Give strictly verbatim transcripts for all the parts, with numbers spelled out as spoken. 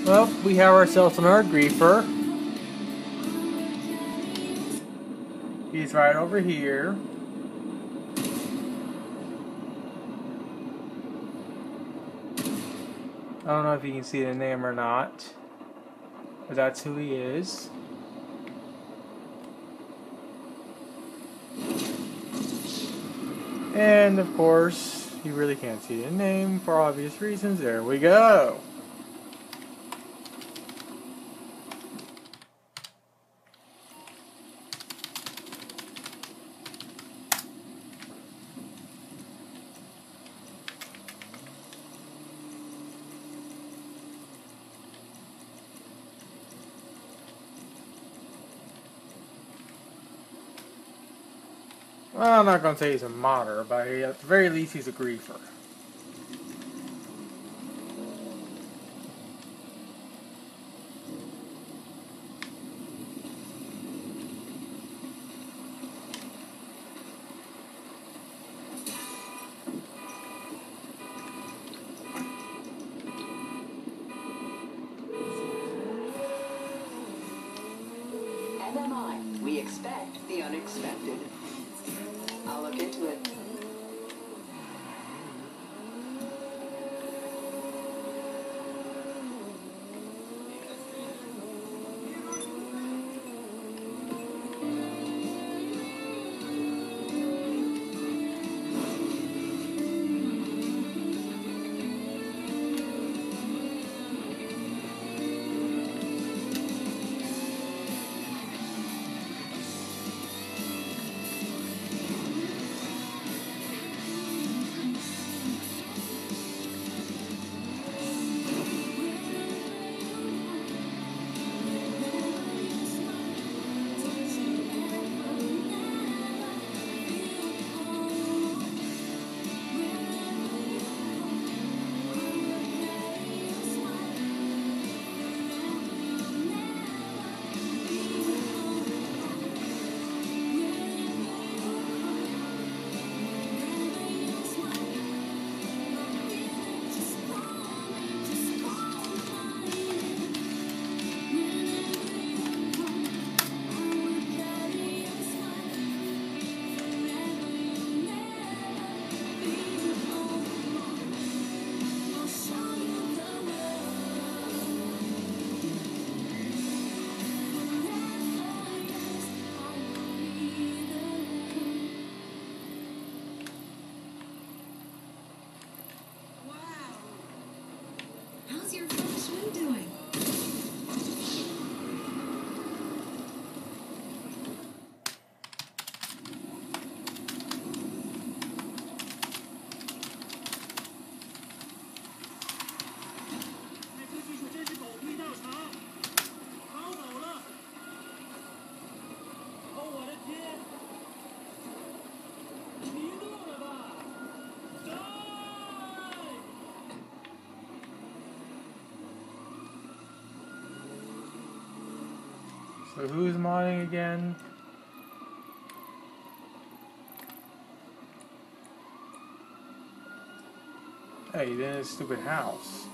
Well, we have ourselves another griefer. He's right over here. I don't know if you can see the name or not, but that's who he is. And of course, you really can't see the name for obvious reasons. There we go. Well, I'm not going to say he's a modder, but at the very least he's a griefer. M M I, we expect the unexpected. I'll look into it. How's your feng shui doing? So who's modding again? Hey, he's in his stupid house.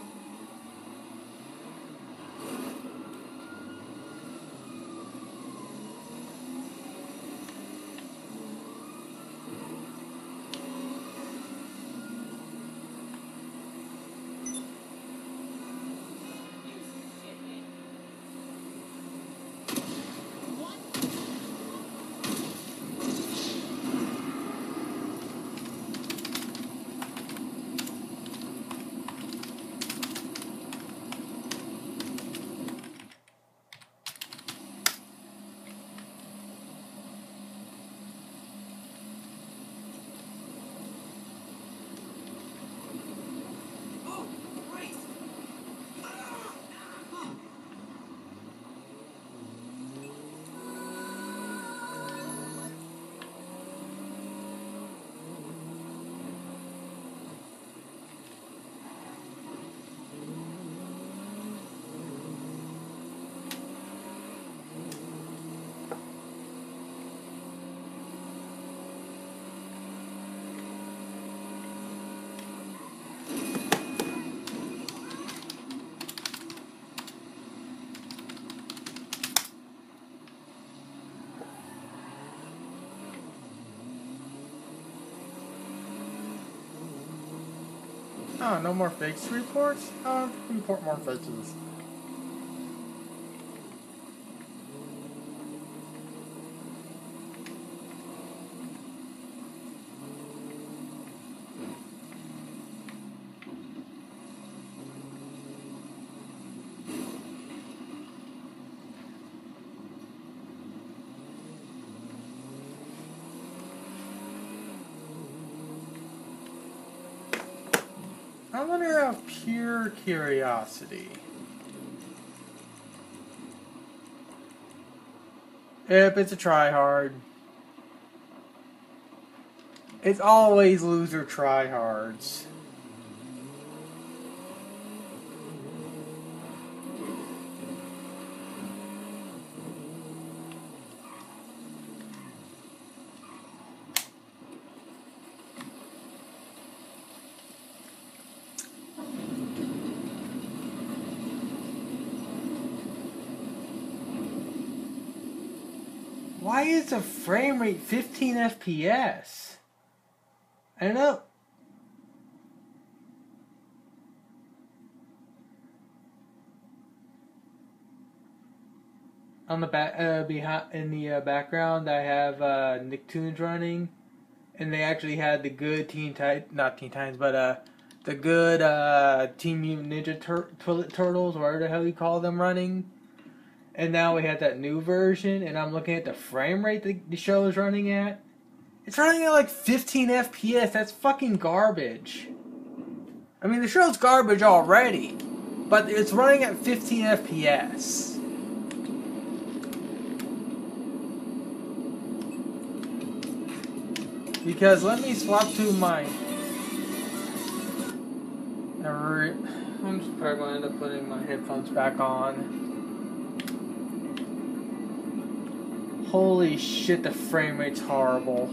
Oh, no more fakes reports? Oh, report more faces. I wonder out of pure curiosity if it's a tryhard. It's always loser tryhards. Why is the frame rate fifteen F P S? I don't know. On the back, uh, behind in the uh, background, I have uh, Nicktoons running, and they actually had the good Teen Titans, not Teen Titans, but uh, the good uh, Team Mutant Ninja Tur Tur Turtles, whatever the hell you call them, running. And now we have that new version, and I'm looking at the frame rate that the show is running at. It's running at like fifteen F P S. That's fucking garbage. I mean, the show's garbage already, but it's running at fifteen F P S. Because let me swap to my... I'm just probably going to end up putting my headphones back on. Holy shit, the frame rate's horrible.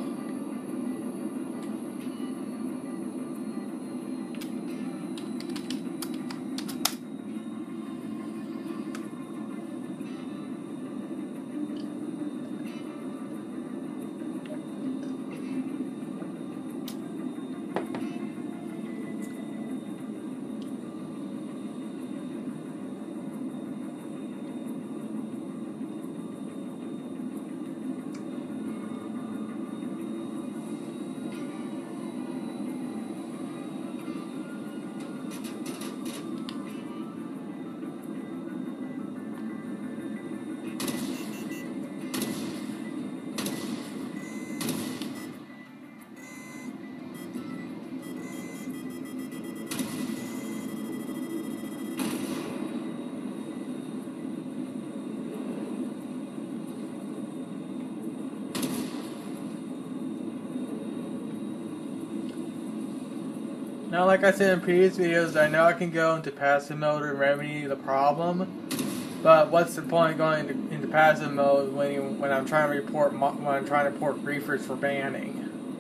Now, like I said in previous videos, I know I can go into passive mode and remedy the problem, but what's the point of going into, into passive mode when you, when I'm trying to report when I'm trying to report griefers for banning?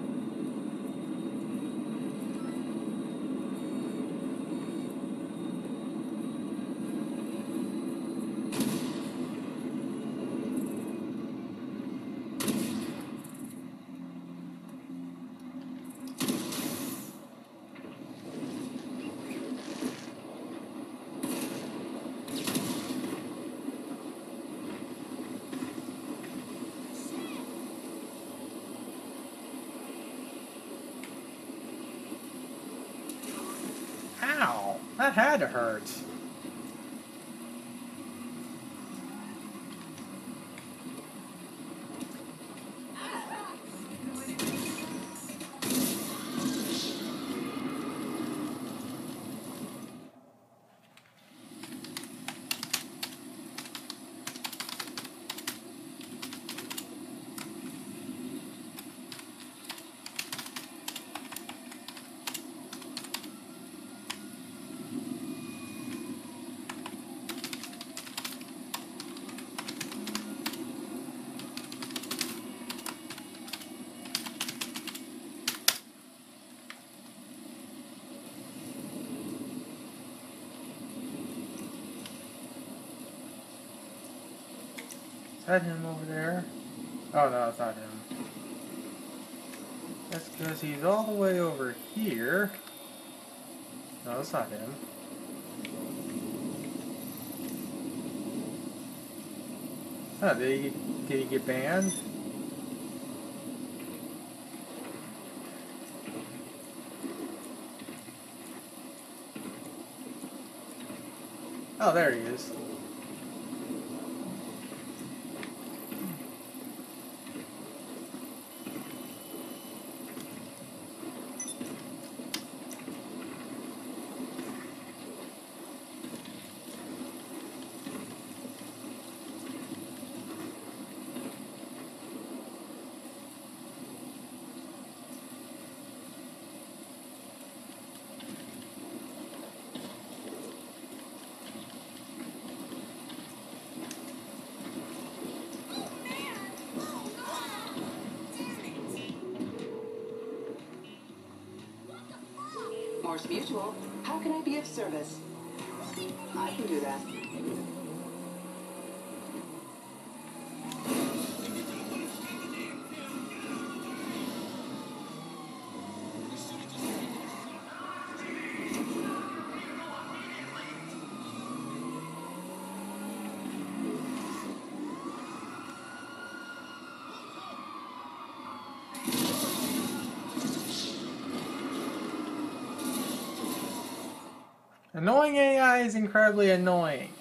Ow! That had to hurt. Is that him over there? Oh no, it's not him. That's because he's all the way over here. No, that's not him. Huh, did he, did he get banned? Oh, there he is. Morse Mutual, how can I be of service? I can do that. Annoying A I is incredibly annoying.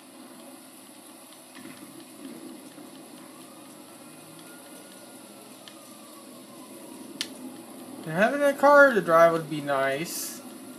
And having a car to drive would be nice.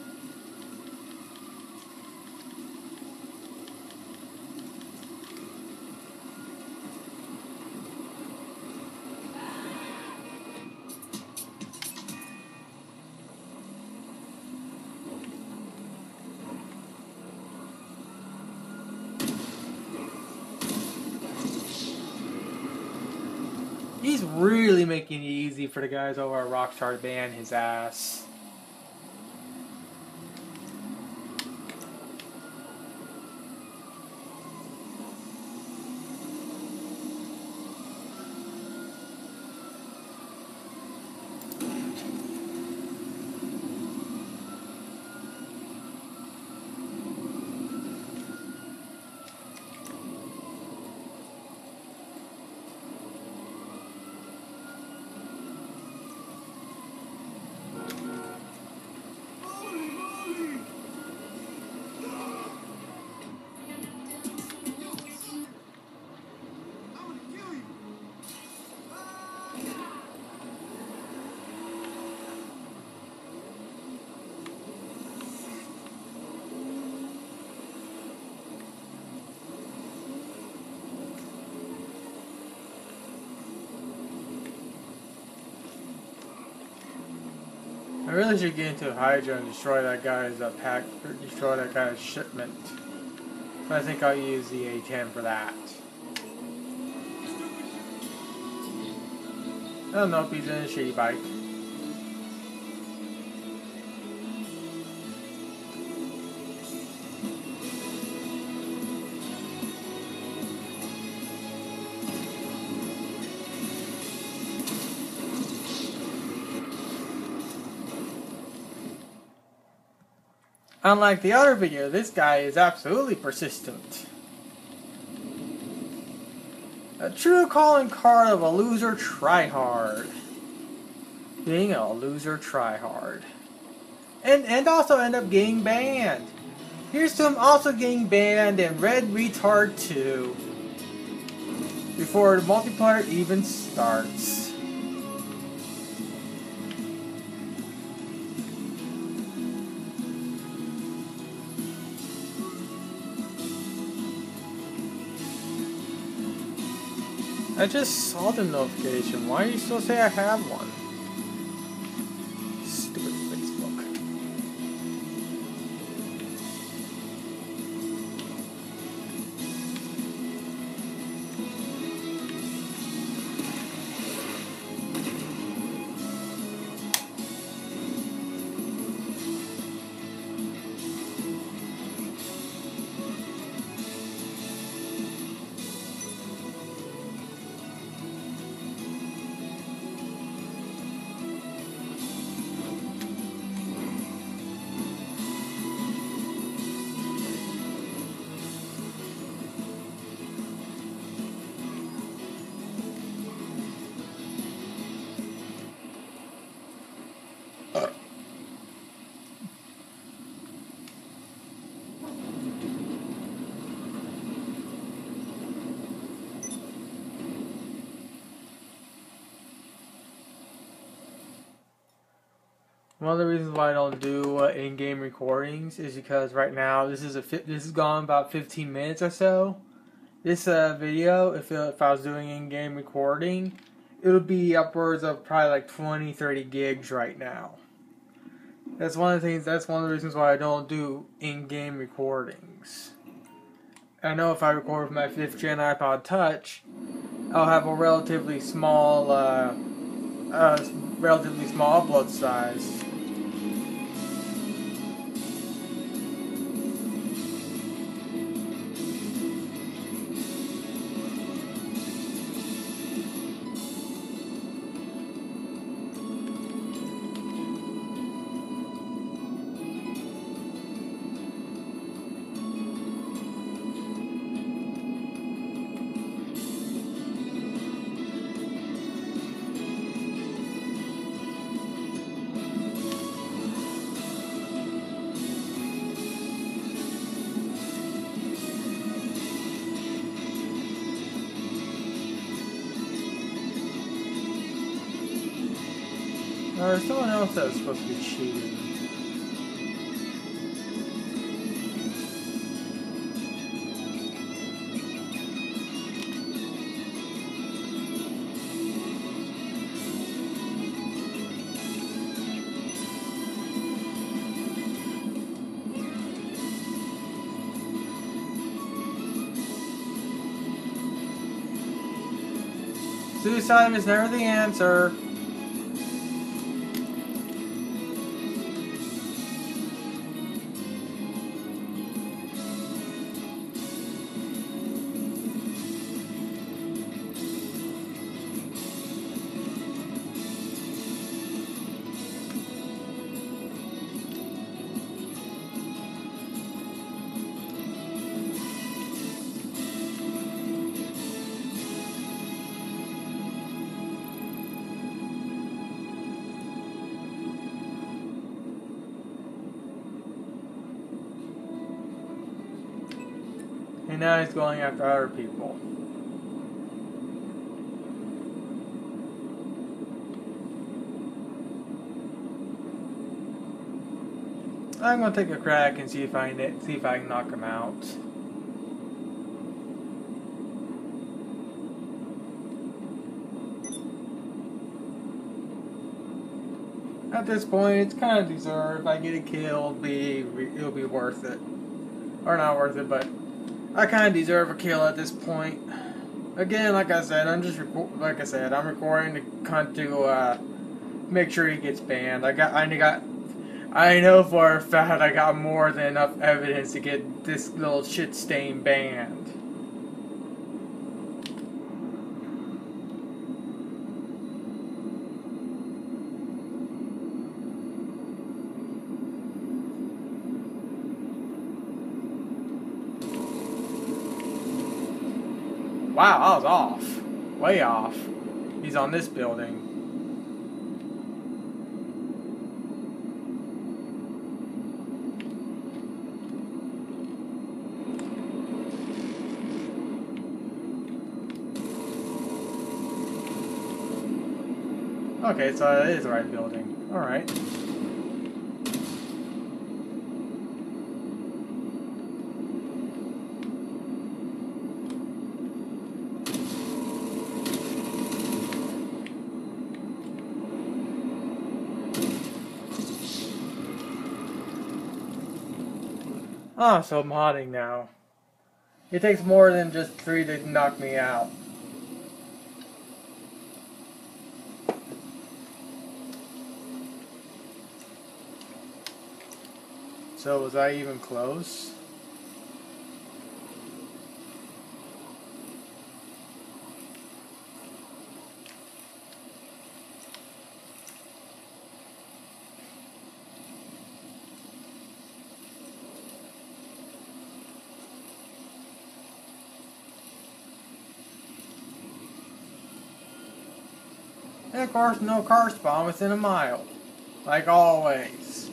He's really making it easy for the guys over at Rockstar to ban his ass. I really should get into Hydra and destroy that guy's uh, pack, or destroy that guy's shipment. But I think I'll use the A ten for that. Oh nope, he's in a shitty bike. Unlike the other video, this guy is absolutely persistent. A true calling card of a loser tryhard. Being a loser tryhard. And, and also end up getting banned. Here's to him also getting banned in Red Retard two. Before the multiplayer even starts. I just saw the notification. Why do you still say I have one? Stupid Facebook. One of the reasons why I don't do uh, in-game recordings is because right now this is a fi- this has gone about fifteen minutes or so. This uh, video, if it, if I was doing in-game recording, it would be upwards of probably like twenty, thirty gigs right now. That's one of the things. That's one of the reasons why I don't do in-game recordings. I know if I record with my fifth gen iPod Touch, I'll have a relatively small, uh, uh, relatively small upload size. Or someone else that was supposed to be cheating. Suicide is never the answer. And now he's going after other people. I'm gonna take a crack and see if I can see if I can knock him out. At this point, it's kind of deserved. If I get a kill, it'll be it'll be worth it, or not worth it, but I kind of deserve a kill at this point. Again, like I said, I'm just like I said, I'm recording to kind to uh, make sure he gets banned. I got I got. I know for a fact I got more than enough evidence to get this little shit stain banned. Wow, I was off. Way off. He's on this building. Okay, so it is the right building. Alright. Oh, so I'm modding now. It takes more than just three to knock me out. So was I even close? And of course, no car spawn within a mile. Like always.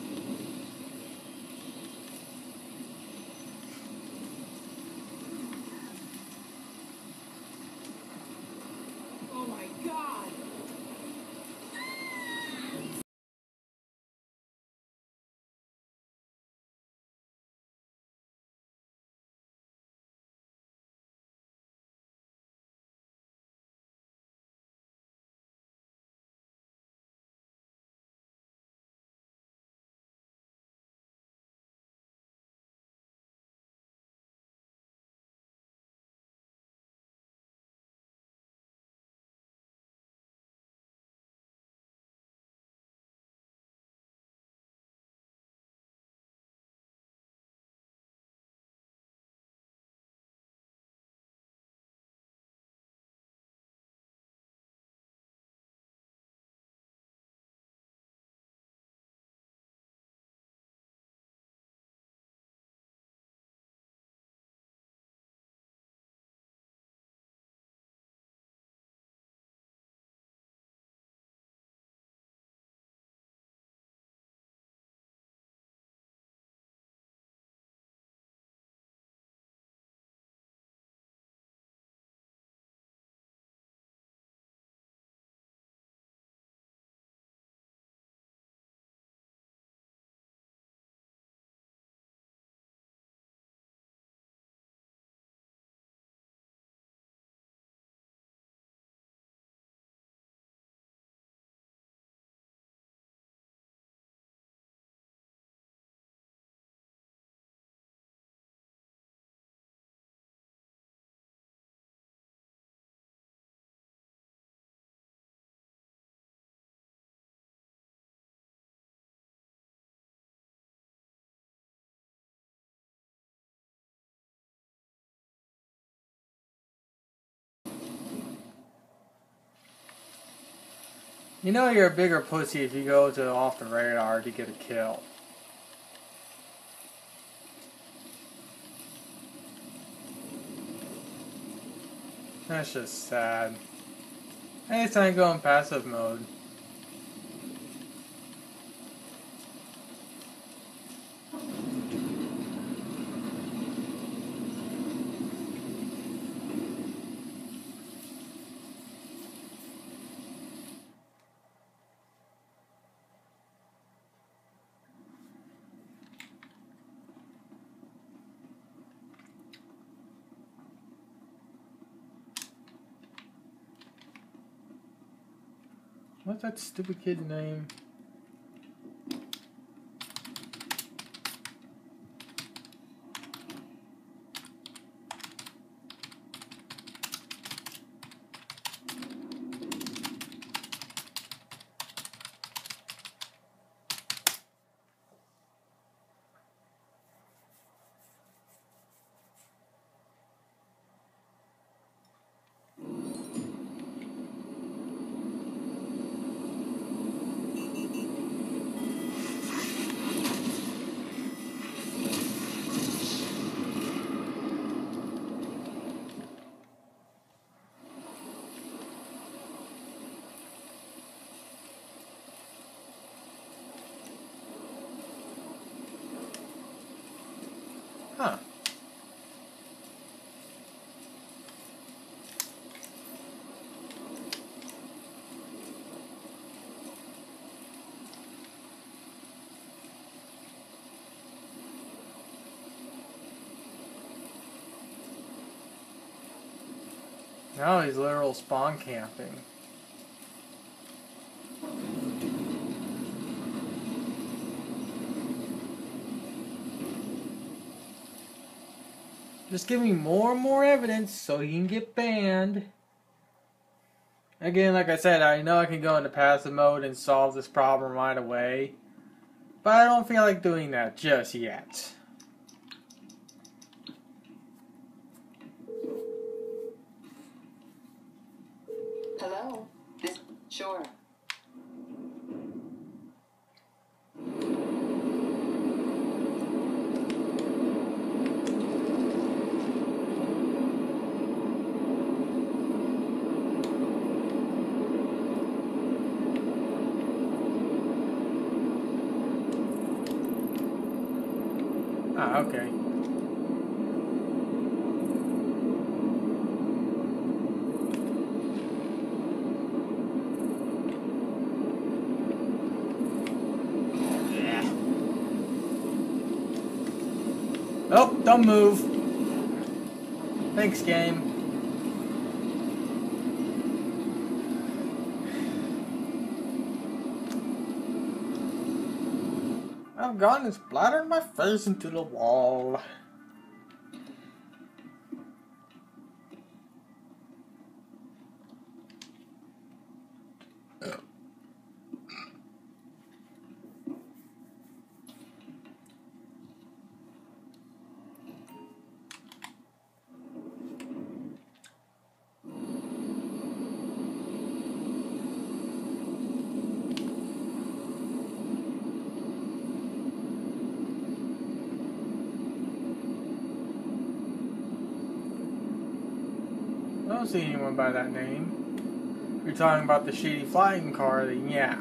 You know you're a bigger pussy if you go to off the radar to get a kill. That's just sad. Anytime I go in passive mode. What's that stupid kid's name? Huh. Now he's literal spawn camping. Just give me more and more evidence so he can get banned. Again, like I said, I know I can go into passive mode and solve this problem right away. But I don't feel like doing that just yet. Hello? This, sure. Ah, okay. Oh, don't move. Thanks, game. I've gone and splattered my face into the wall. I don't see anyone by that name. If you're talking about the shitty flying car, then yeah.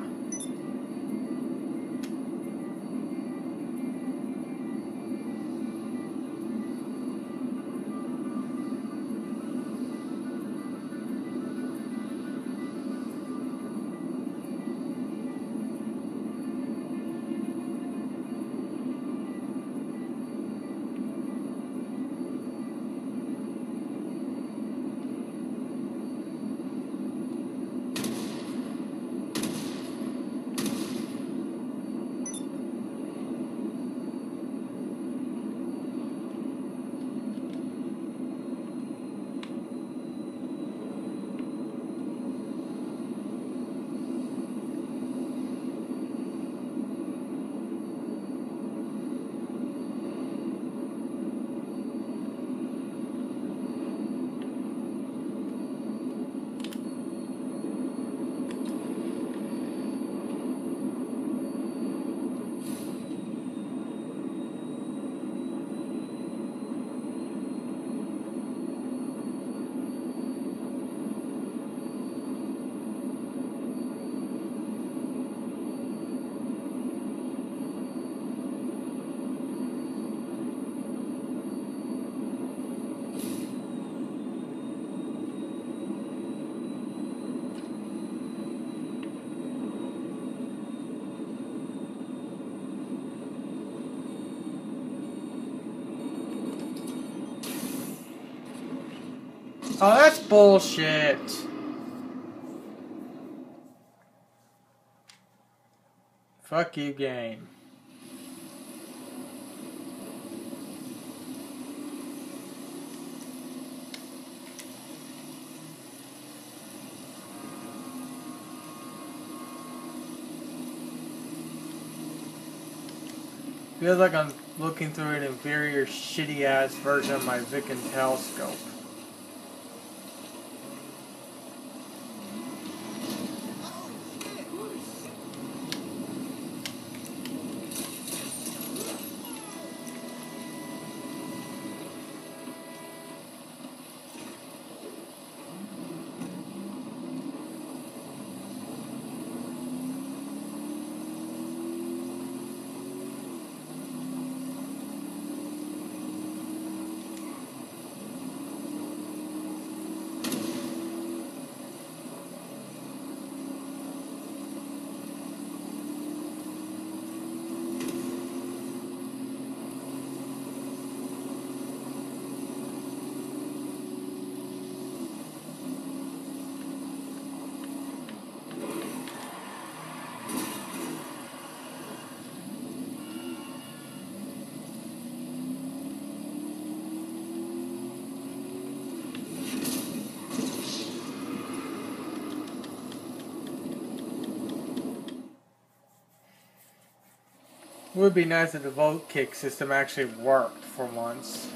Oh, that's bullshit. Fuck you, game. Feels like I'm looking through an inferior, shitty-ass version of my Vic and Telescope. It would be nice if the vote kick system actually worked for once.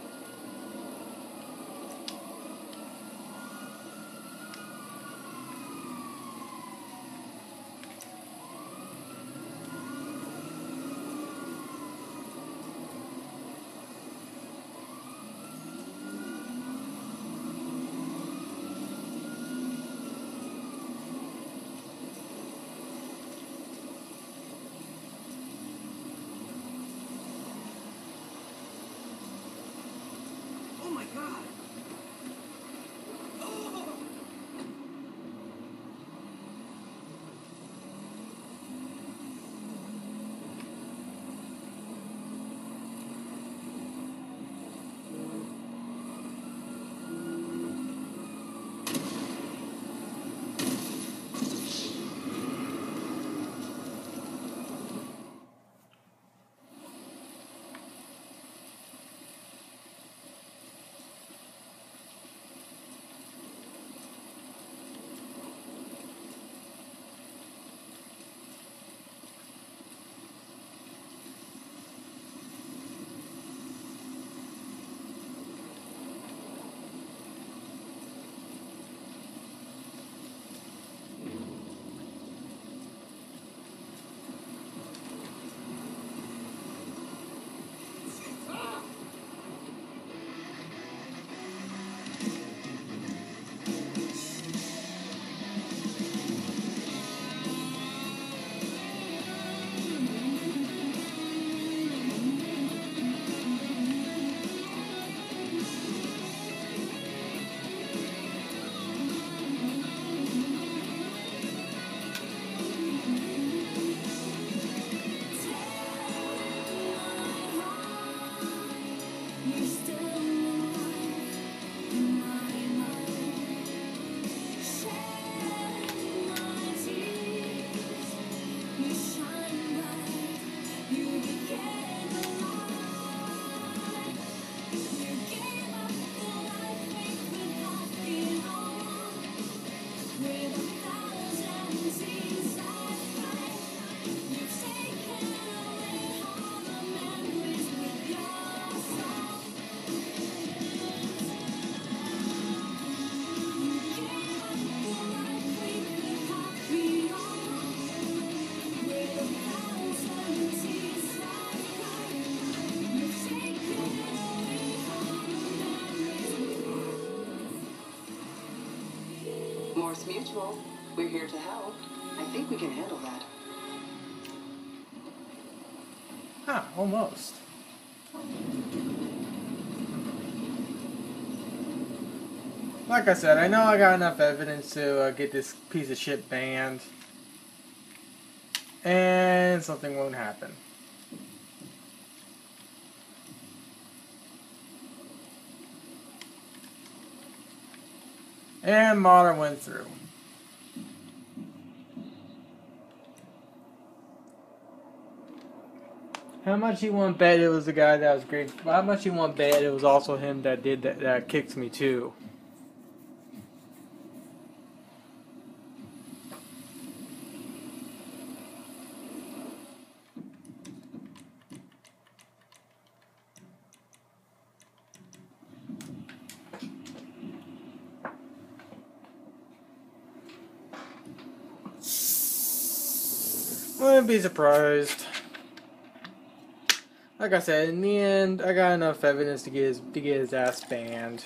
Morse Mutual, we're here to help. I think we can handle that. Huh, almost. Like I said, I know I got enough evidence to uh, get this piece of shit banned. And something won't happen. And Modern went through. How much you want to bet it was the guy that was great? How much you want to bet it was also him that did that, that kicked me too? Wouldn't be surprised. Like I said, in the end, I got enough evidence to get his to get his ass banned.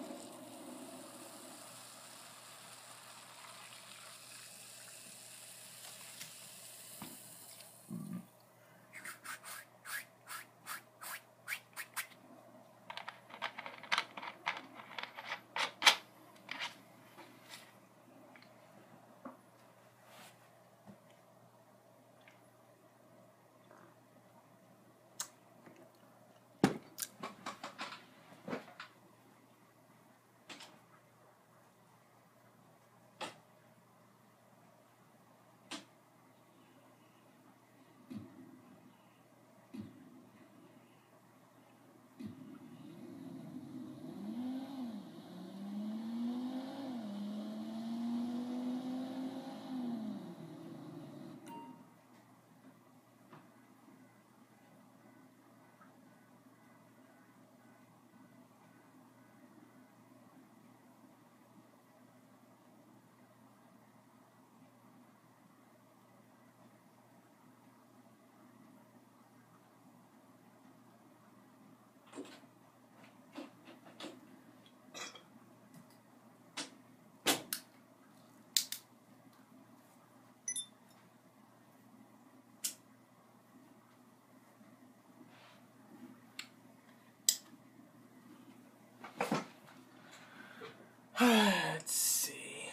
Let's see.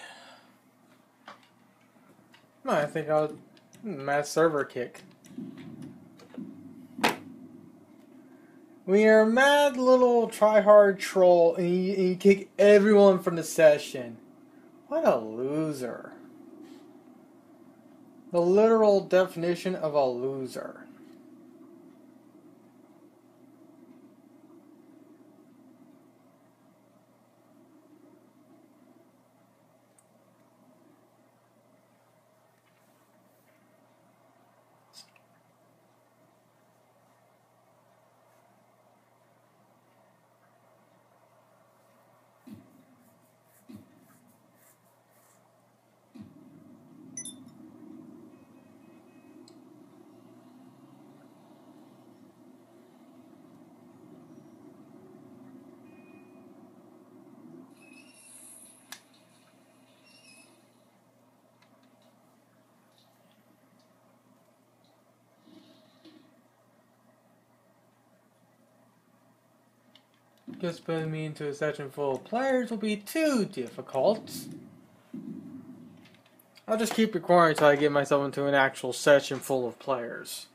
I think I was mass server kick. When you're a mad little try-hard troll and you, and you kick everyone from the session, what a loser. The literal definition of a loser. Just putting me into a session full of players will be too difficult. I'll just keep recording until I get myself into an actual session full of players.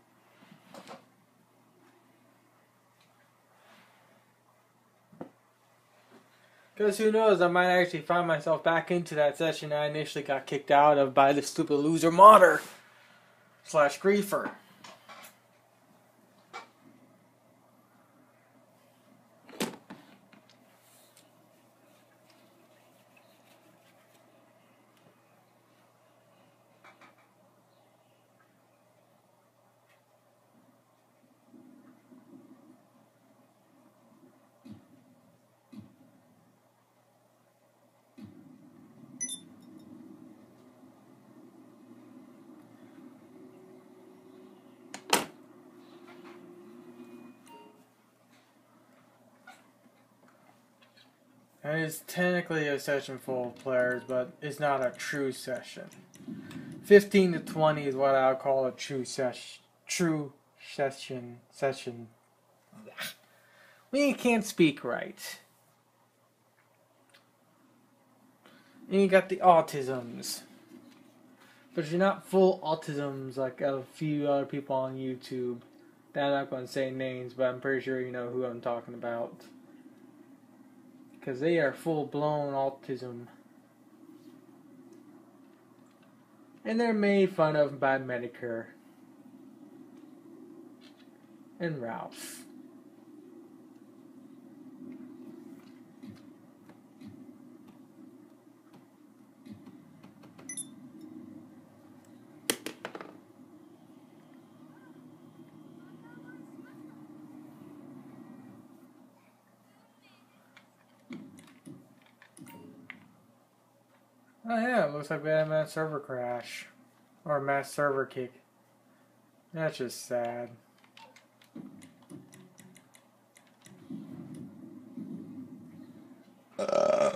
Because who knows, I might actually find myself back into that session I initially got kicked out of by the stupid loser modder slash griefer. And it's technically a session full of players, but it's not a true session. fifteen to twenty is what I would call a true session. True session. Session. When you can't speak right. And you got the autisms. But you're not full autisms like a few other people on YouTube. That I'm not going to say names, but I'm pretty sure you know who I'm talking about. because they are full-blown autism. And they're made fun of by Medicare and Ralph. Oh yeah, it looks like we had a mass server crash. Or a mass server kick. That's just sad. Uh.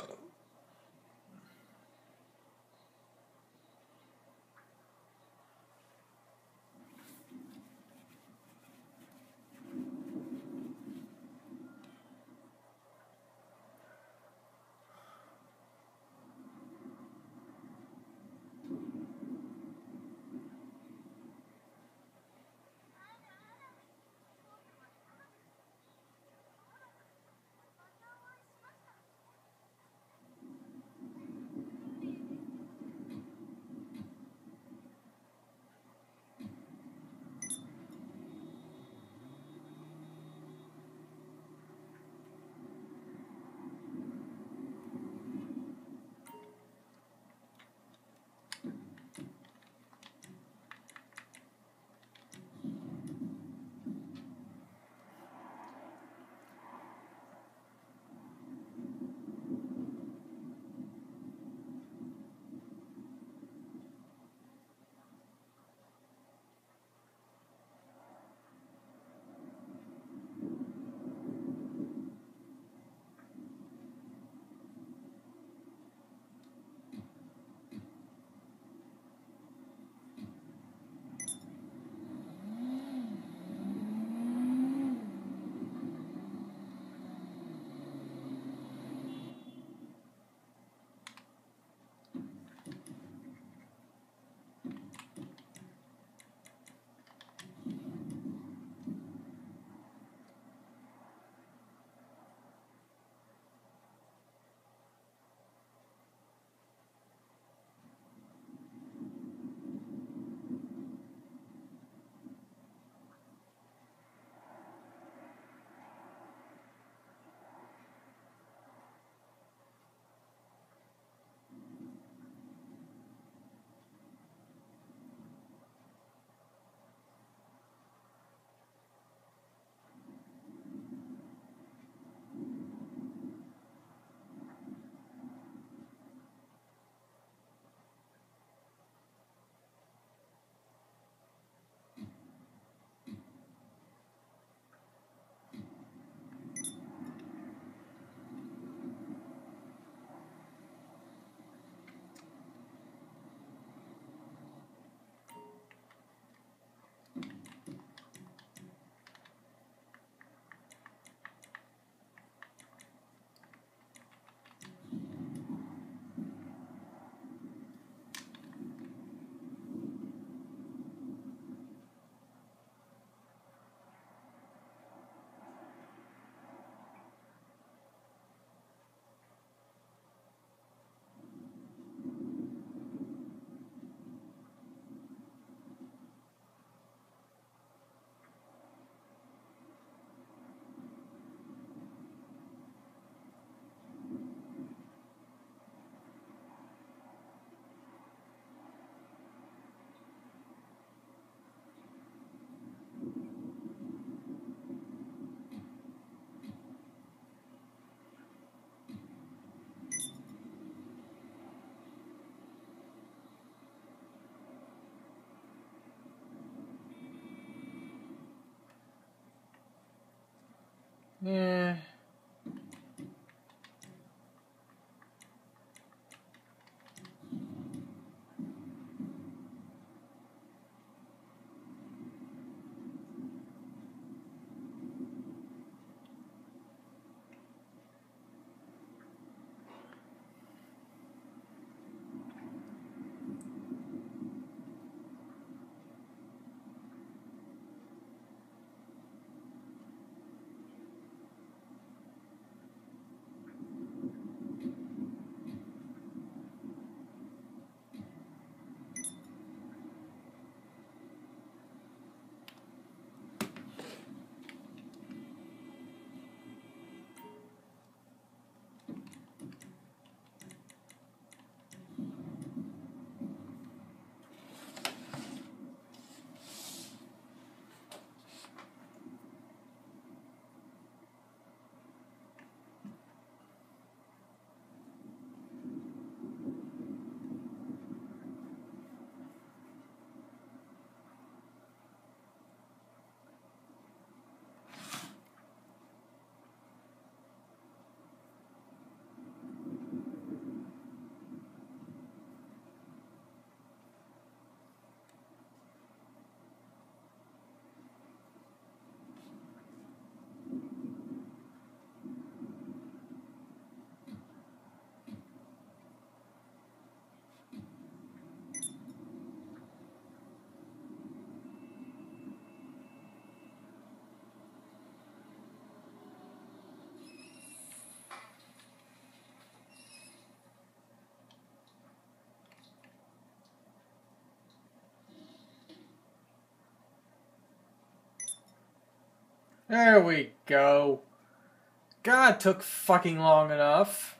There we go. God, it took fucking long enough.